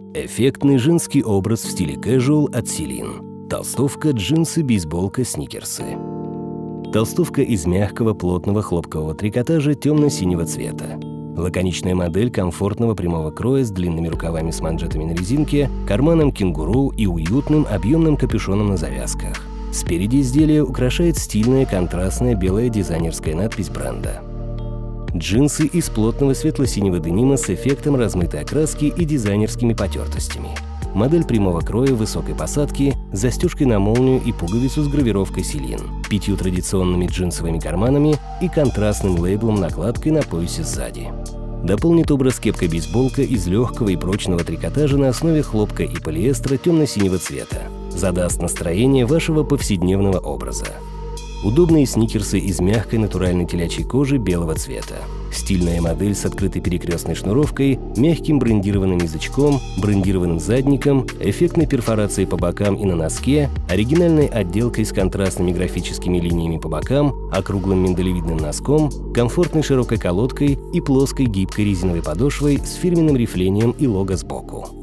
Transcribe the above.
Эффектный женский образ в стиле casual от Celine. Толстовка, джинсы, бейсболка, сникерсы. Толстовка из мягкого плотного хлопкового трикотажа темно-синего цвета. Лаконичная модель комфортного прямого кроя с длинными рукавами с манжетами на резинке, карманом кенгуру и уютным объемным капюшоном на завязках. Спереди изделие украшает стильная контрастная белая дизайнерская надпись бренда. Джинсы из плотного светло-синего денима с эффектом размытой окраски и дизайнерскими потертостями. Модель прямого кроя высокой посадки, с застежкой на молнию и пуговицу с гравировкой Celine, 5 традиционными джинсовыми карманами и контрастным лейблом-накладкой на поясе сзади. Дополнит образ кепка-бейсболка из легкого и прочного трикотажа на основе хлопка и полиэстера темно-синего цвета. Задаст настроение вашего повседневного образа. Удобные сникерсы из мягкой натуральной телячьей кожи белого цвета. Стильная модель с открытой перекрестной шнуровкой, мягким брендированным язычком, брендированным задником, эффектной перфорацией по бокам и на носке, оригинальной отделкой с контрастными графическими линиями по бокам, округлым миндалевидным носком, комфортной широкой колодкой и плоской гибкой резиновой подошвой с фирменным рифлением и лого сбоку.